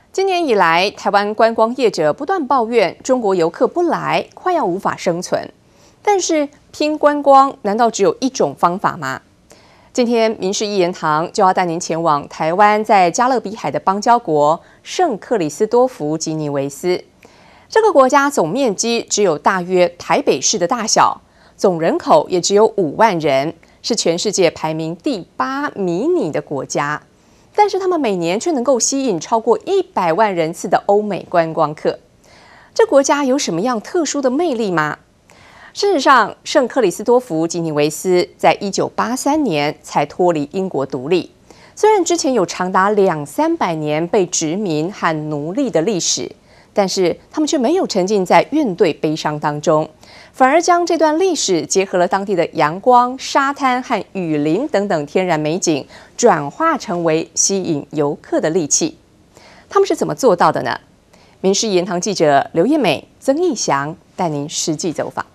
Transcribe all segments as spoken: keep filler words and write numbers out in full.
今年以来，台湾观光业者不断抱怨中国游客不来，快要无法生存。但是拼观光，难道只有一种方法吗？今天民视一言堂就要带您前往台湾在加勒比海的邦交国圣克里斯多福吉尼维斯。这个国家总面积只有大约台北市的大小，总人口也只有五万人，是全世界排名第八迷你的国家。但是他们每年却能够吸引超过一百万人次的欧美观光客。这国家有什么样特殊的魅力吗？事实上，圣克里斯多福吉尼维斯在一九八三年才脱离英国独立。虽然之前有长达两三百年被殖民和奴隶的历史，但是他们却没有沉浸在怨怼悲伤当中，反而将这段历史结合了当地的阳光、沙滩和雨林等等天然美景，转化成为吸引游客的利器。他们是怎么做到的呢？民视言堂记者刘燕美、曾义祥带您实际走访。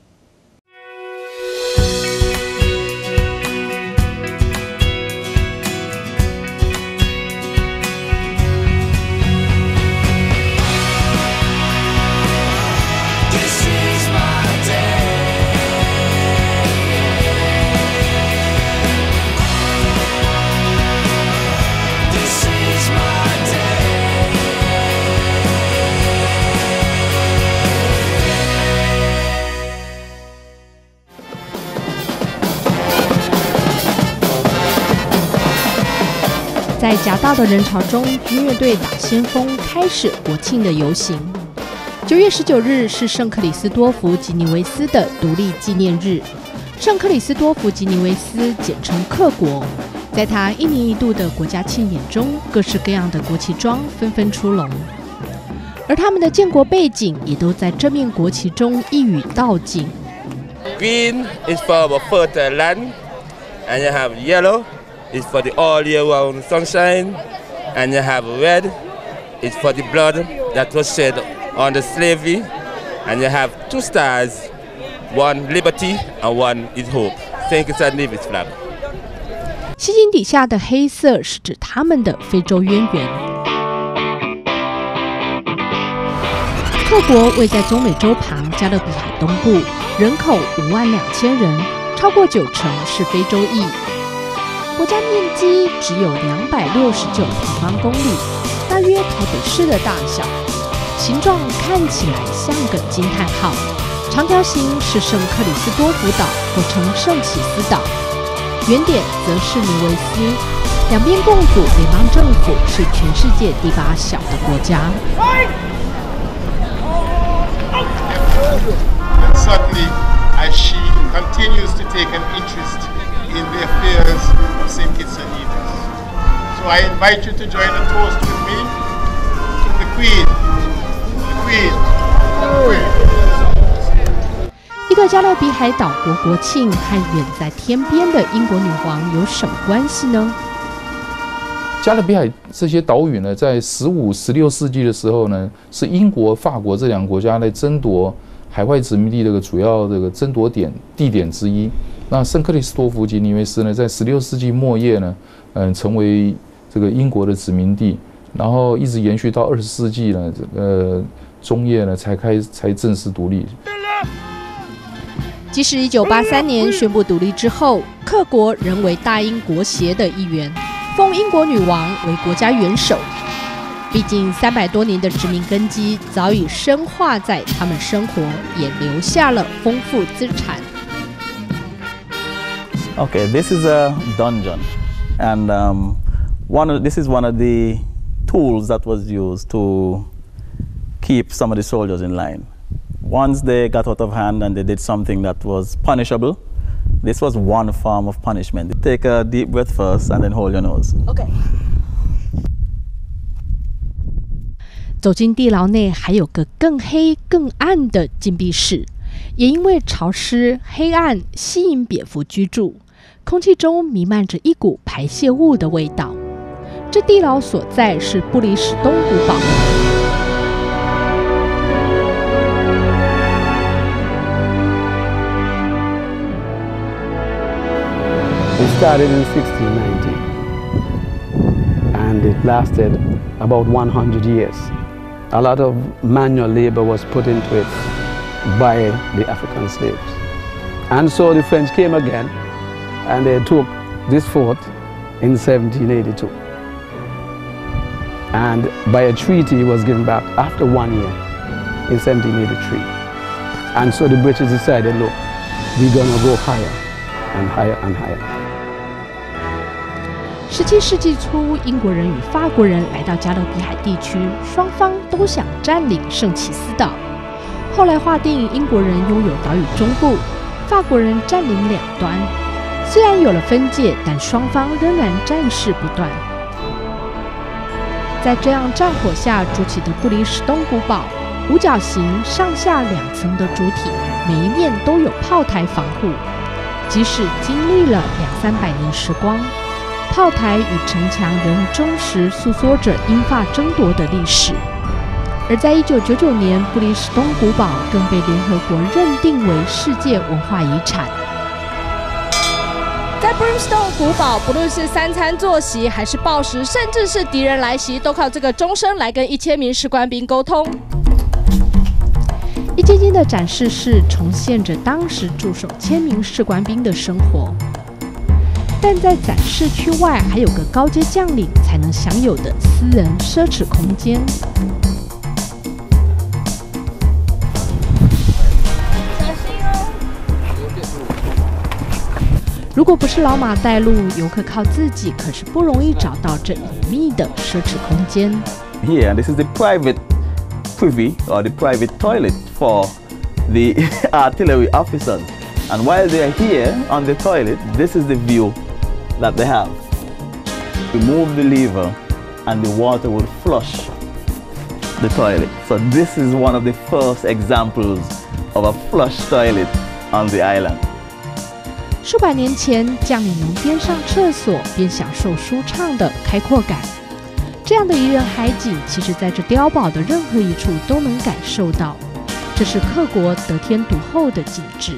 在夹道的人潮中，军乐队打先锋，开始国庆的游行。九月十九日是圣克里斯多福吉尼维斯的独立纪念日。圣克里斯多福吉尼维斯简称克国，在他一年一度的国家庆典中，各式各样的国旗装纷纷出笼，而他们的建国背景也都在这面国旗中一语道尽。 Green is for our fertile land, and you have yellow.It's for the all year round sunshine, and you have red. It's for the blood that was shed on the slavery, and you have two stars, one liberty and one is hope. Saint Kitts and Nevis flag. 西经底下的黑色是指他们的非洲渊源。克国位在中美洲旁加勒比海东部，人口五万两千人，超过九成是非洲裔。国家面积只有两百六十九平方公里，大约台北市的大小，形状看起来像个惊叹号。长条形是圣克里斯多福岛，或称圣启斯岛，圆点则是尼维斯，两边共组联邦政府，是全世界第八小的国家。 And certainly, as she continues to take an interest in the affairs of Saint Kitts and Nevis. So I invite you to join a toast with me to the Queen, the Queen, the Queen. 一个加勒比海岛国国庆和远在天边的英国女王有什么关系呢？ 加勒比海这些岛屿呢，在十五、十六世纪的时候呢，是英国、法国这两个国家来争夺海外殖民地这个主要这个争夺点地点之一。那圣克里斯多福吉尼维斯呢，在十六世纪末叶呢，嗯，成为这个英国的殖民地，然后一直延续到二十世纪呢，呃，中叶呢才开才正式独立。 即使一九八三年宣布独立之后，克国仍为大英国协的一员，封英国女王为国家元首。毕竟三百多年的殖民根基早已深化在他们生活，也留下了丰富资产。 Okay, this is a dungeon, and um, one of, this is one of the tools that was used to keep some of the soldiers in line. Once they got out of hand and they did something that was punishable, this was one form of punishment. Take a deep breath first and then hold your nose. Okay. 走进地牢内，还有个更黑、更暗的禁闭室，也因为潮湿、黑暗，吸引蝙蝠居住。空气中弥漫着一股排泄物的味道。这地牢所在是布里史东古堡。 We started in sixteen ninety, and and it lasted about one hundred years. A lot of manual labor was put into it by the African slaves. And so the French came again and they took this fort in seventeen eighty-two. And by a treaty it was given back after one year in seventeen eighty-three. And so the British decided, look, we're gonna go higher and higher and higher. 十七世纪初，英国人与法国人来到加勒比海地区，双方都想占领圣奇斯岛。后来划定英国人拥有岛屿中部，法国人占领两端。虽然有了分界，但双方仍然战事不断。在这样战火下筑起的布里史东古堡，五角形上下两层的主体，每一面都有炮台防护。即使经历了两三百年时光，炮台与城墙仍忠实诉说着英法争夺的历史。而在一九九九年，布里史东古堡更被联合国认定为世界文化遗产。在 Brimstone 古堡，不论是三餐坐席，还是报时，甚至是敌人来袭，都靠这个钟声来跟一千名士官兵沟通。一间间的展示室重现着当时驻守千名士官兵的生活。但在展示区外，还有个高阶将领才能享有的私人奢侈空间。如果不是老马带路，游客靠自己可是不容易找到这隐秘的奢侈空间。 Here, this is the private privy or the private toilet for the artillery officers. And while they are here on the toilet, this is the view that they have. Remove the lever and the water will flush the toilet. So this is one of the first examples of a flush toilet on the island. 数百年前，将领能边上厕所边享受舒畅的开阔感。这样的宜人海景，其实在这碉堡的任何一处都能感受到。这是克国得天独厚的景致。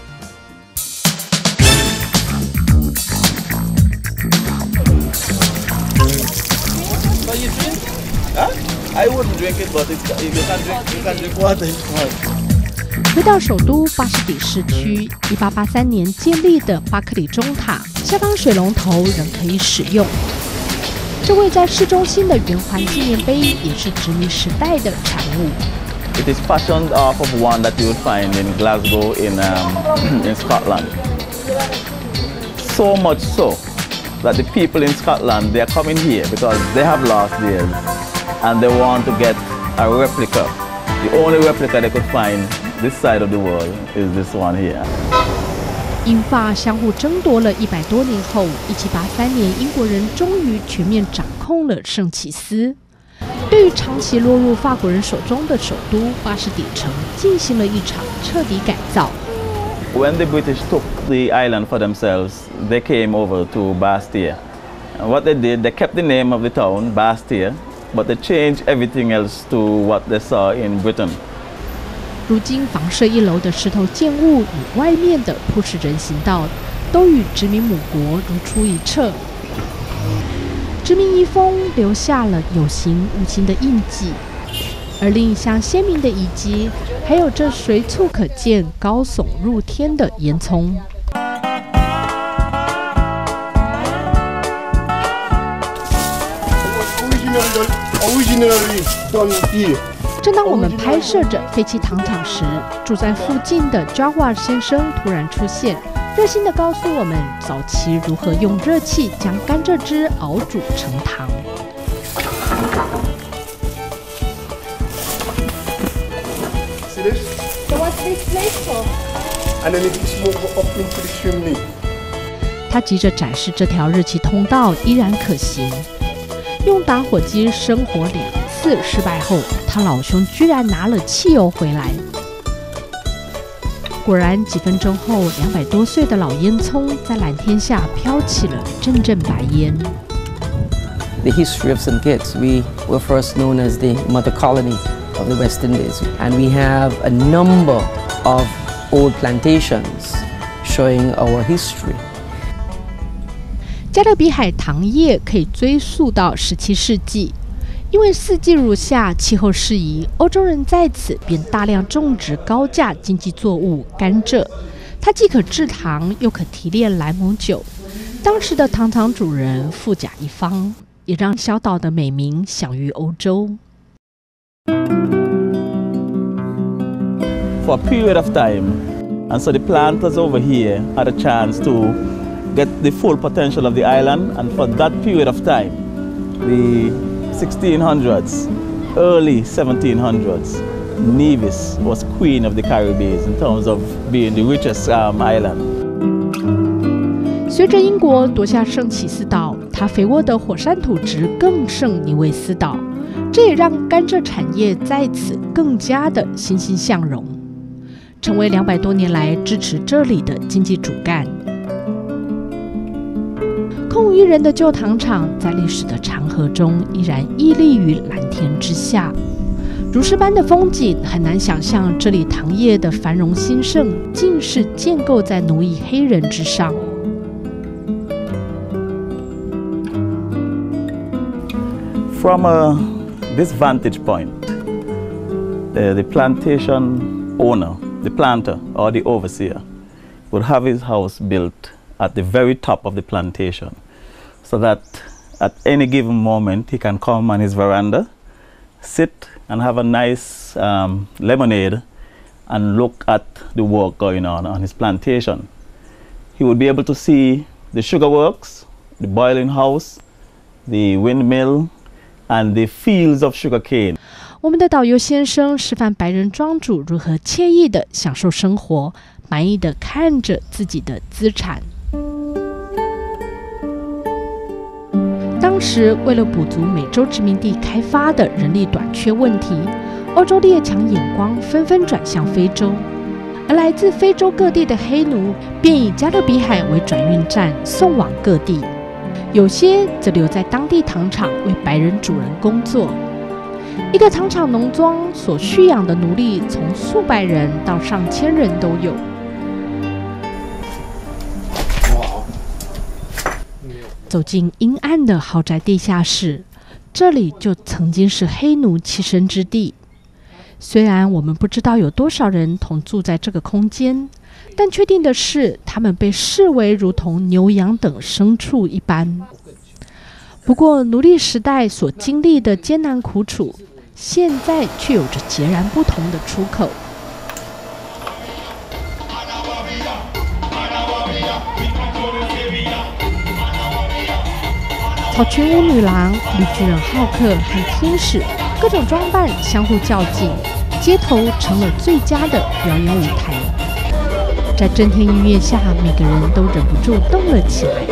I wouldn't drink it, but it's, you can drink, you can drink water. 回到首都巴士底市区，一八八三年建立的巴克里钟塔，下方水龙头仍可以使用。这位在市中心的圆环纪念碑也是殖民时代的产物。 It is fashioned off of one that you would find in Glasgow in um, in Scotland. So much so that the people in Scotland, they are coming here because they have lost theirs and they want to get a replica. The only replica they could find this side of the world is this one here. 英法相互争夺了一百多年后，一七八三年，英国人终于全面掌控了圣奇斯。对于长期落入法国人手中的首都巴士底城，进行了一场彻底改造。 When the British took the island for themselves, they came over to Bastia. And what they did, they kept the name of the town, Bastia, but they changed everything else to what they saw in Britain. 如今房舍一楼的石头建物与外面的铺设人行道，都与殖民母国如出一辙。殖民遗风留下了有形无形的印记，而另一项鲜明的遗迹，还有这随处可见、高耸入天的烟囱。正当我们拍摄着废弃糖厂时，住在附近的 Java 先生突然出现，热心地告诉我们早期如何用热气将甘蔗汁熬煮成糖。 See this? So what's this place for? And then it smoke up into the chimney. 他急着展示这条热气通道依然可行。用打火机生火两次失败后，他老兄居然拿了汽油回来。果然，几分钟后，两百多岁的老烟囱在蓝天下飘起了阵阵白烟。 The history of Saint Kitts, we were first known as the mother colony of the West Indies, and we have a number of old plantations showing our history. 加勒比海糖业可以追溯到十七世纪，因为四季如夏，气候适宜，欧洲人在此便大量种植高价经济作物甘蔗。它既可制糖，又可提炼莱姆酒。当时的糖厂主人富甲一方，也让小岛的美名享誉欧洲。 For a period of time, and so the planters over here had a chance to get the full potential of the island, and for that period of time, the sixteen hundreds, early seventeen hundreds, Nevis was queen of the Caribbean in terms of being the richest um, island. 随着英国夺下圣启斯岛，它肥沃的火山土质更胜尼维斯岛，这也让甘蔗产业在此更加的欣欣向荣，成为两百多年来支持这里的经济主干。空无一人的旧糖厂，在历史的长河中依然屹立于蓝天之下。如诗般的风景，很难想象这里糖业的繁荣兴盛，竟是建构在奴役黑人之上。 From uh, this vantage point, uh, the plantation owner, the planter or the overseer, would have his house built at the very top of the plantation, so that at any given moment he can come on his veranda, sit and have a nice um, lemonade and look at the work going on on his plantation. He would be able to see the sugar works, the boiling house, the windmill, and the fields of sugar cane. 我们的导游先生示范白人庄主如何惬意地享受生活，满意地看着自己的资产。当时为了补足美洲殖民地开发的人力短缺问题，欧洲列强眼光纷纷转向非洲，而来自非洲各地的黑奴便以加勒比海为转运站送往各地，有些则留在当地糖厂为白人主人工作。一个糖厂农庄所蓄养的奴隶从数百人到上千人都有。走进阴暗的豪宅地下室，这里就曾经是黑奴栖身之地。虽然我们不知道有多少人同住在这个空间，但确定的是，他们被视为如同牛羊等牲畜一般。不过，奴隶时代所经历的艰难苦楚，现在却有着截然不同的出口。草裙舞女郎、绿巨人浩克和天使，各种装扮相互较劲，街头成了最佳的表演舞台。在震天音乐下，每个人都忍不住动了起来。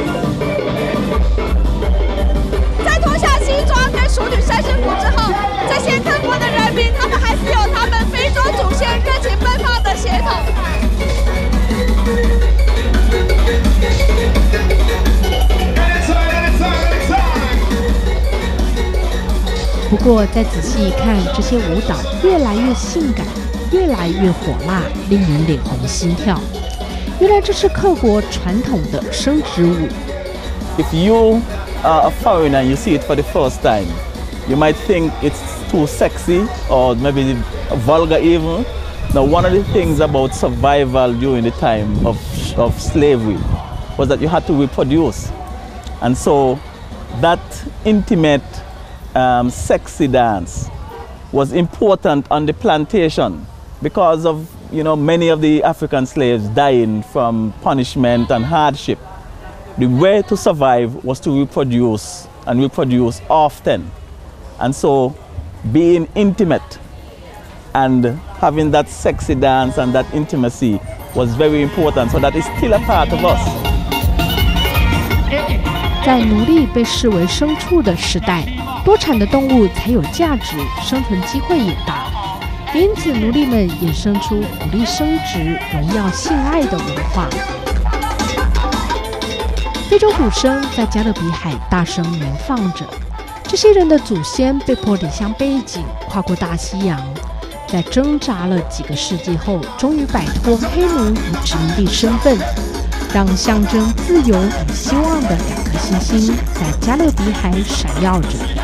在脱下西装跟淑女晒身服之后，这些特国的人民，他们还是有他们非洲祖先热情奔放的血统。 不过，再仔细一看，这些舞蹈越来越性感，越来越火辣，令人脸红心跳。原来这是各国传统的生殖舞。 If you are a foreigner and you see it for the first time, you might think it's too sexy or maybe vulgar even. Now, one of the things about survival during the time of, of slavery was that you had to reproduce. And so that intimate Um, sexy dance was important on the plantation because of, you know, many of the African slaves dying from punishment and hardship. The way to survive was to reproduce and reproduce often. And so being intimate and having that sexy dance and that intimacy was very important. So that is still a part of us. 在奴隶被视为牲畜的时代，多产的动物才有价值，生存机会也大。因此，奴隶们衍生出鼓励生殖、荣耀性爱的文化。非洲鼓声在加勒比海大声鸣放着，这些人的祖先被迫离乡背井，跨过大西洋，在挣扎了几个世纪后，终于摆脱黑奴与殖民地身份， 让象征自由与希望的两颗星星在加勒比海闪耀着。